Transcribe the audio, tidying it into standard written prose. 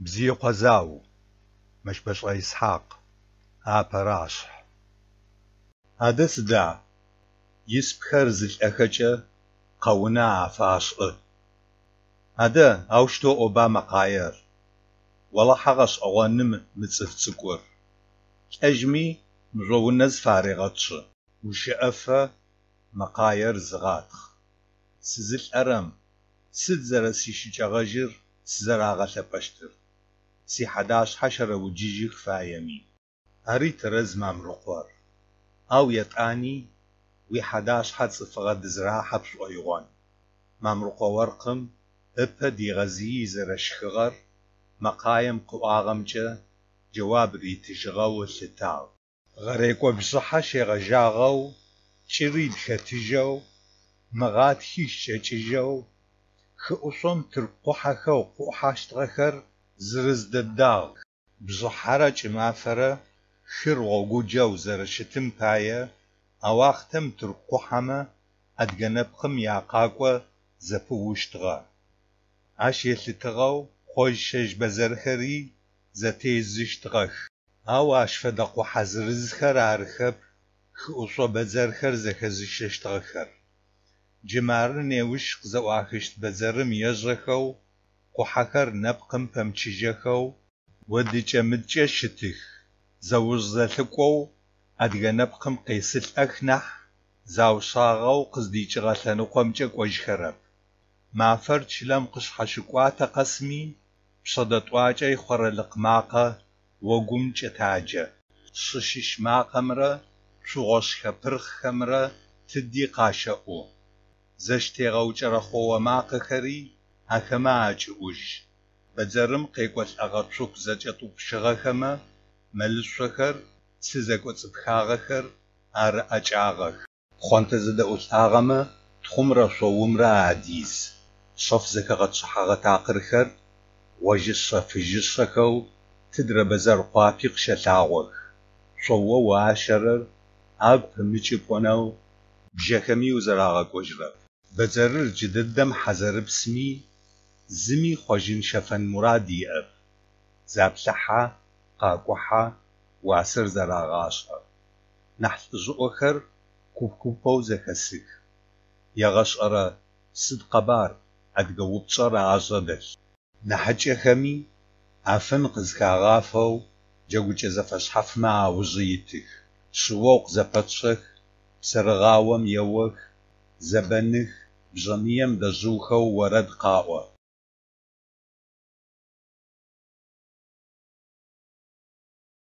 بزي قزاو مش بش إسحاق آبراش هذا دا يسبخر زل أخجة قونا عفاش هذا أوشتو أوباما قاير ولا حغش أوانم متصفتصكور أجمي مجونز فارغتش وشأفة مقاير زغاتخ سزل أرم سد زرسي شجاغجر سزراغة بشتر سي 11 حشرة وجيجي خفايمي هري ترز مامرقور أو يتاني وي 11 حد صفغد زراع حبش أيوان مامرقو ورقم إبا دي غزي زرشخغر مقايم قواغمجة جواب ري تشغو الثتاو غريكو بصحة شغجاغو شريد ختجو مغات هيش شجو خؤصم ترقوحة وقوحاشتغخر زرز دداغ بزحارة جمافرة خير وغوجو زرشتم باية أواختم ترقوحما أدغنبخم ياقاقوة زفوشتغا عش يلتغو خوش شج بزرخري زتيزشتغخ أواش فدقو حزرزخر عرخب خؤصو بزرخر زخزشتغخر جمار نيوش زواخشت بزرم يجرخو قحكر نبقم بمتشجخو وديچ مدچ شتخ زوج زلقو ادغ نبقم قيسل اخنح زاوشاغو قزديچ غلنو قمچ قوجخرب مافر چلم قش حشقوات قسمي بشدطواجي خرلق ماقه وغمچ تاجه ششش ماقمره شوغش خبرخ خمره تدي قاشقو زشتي غوچره خو ماقه خري هكما اجوج بزرم قيقوت اغطشوك زجطو بشغخما ملشخر سزقوت بخاغخر ار اجاغخ خونت زده استاغما تخمره شومره عديز شف زكغت شحاغه تاقرخر وجش فجشخو تدر بزر قافيق شلاغوخ شو واشرر اب ميچيبونو بجخمي وزراغه قوجره بزرر جددم حزر بسمي زمي خوجين شفن مرادي أب زابلحة قاقوحة واسر زراغاشة نحت زؤخر كوبكوبو زكسك يغشقر سد قبار أدقو بشر عجردل نحج خمي عفن قزكاغافو جوج زفشحف مع وزيتك شووق زبطشخ سرغاوم يوخ زبنخ بجميم دزوخو ورد قاوة